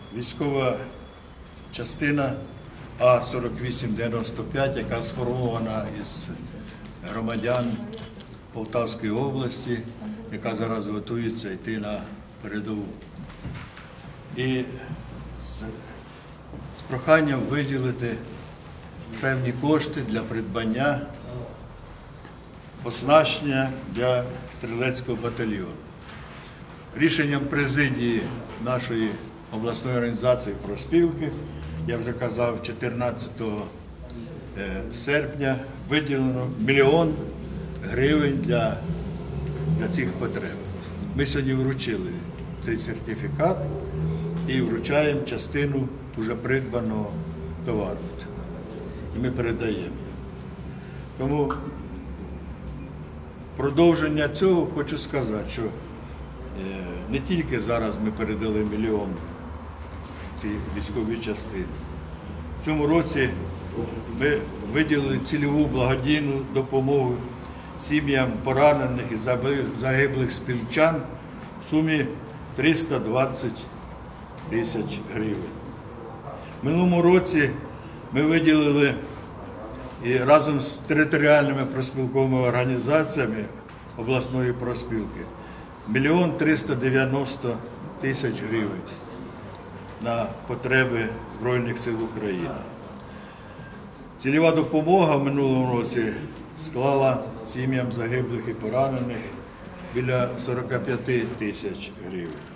військова частина А4895, яка сформована із громадян Полтавської області, яка зараз готується йти на передову. І з проханням виділити певні кошти для придбання оснащення для стрілецького батальйону. Рішенням президії нашої обласної організації профспілки, я вже казав, 14 серпня виділено 1 мільйон гривень для цих потреб. Ми сьогодні вручили цей сертифікат і вручаємо частину вже придбаного товару. І ми передаємо. Тому продовження цього хочу сказати, що не тільки зараз ми передали 1 мільйон цій військовій частині. В цьому році ми виділили цільову благодійну допомогу сім'ям поранених і загиблих спільчан в сумі 320 тисяч гривень. В минулому році ми виділили і разом з територіальними профспілковими організаціями обласної профспілки 1 мільйон 390 тисяч гривень на потреби Збройних сил України. Цільова допомога в минулому році склала сім'ям загиблих і поранених біля 45 тисяч гривень.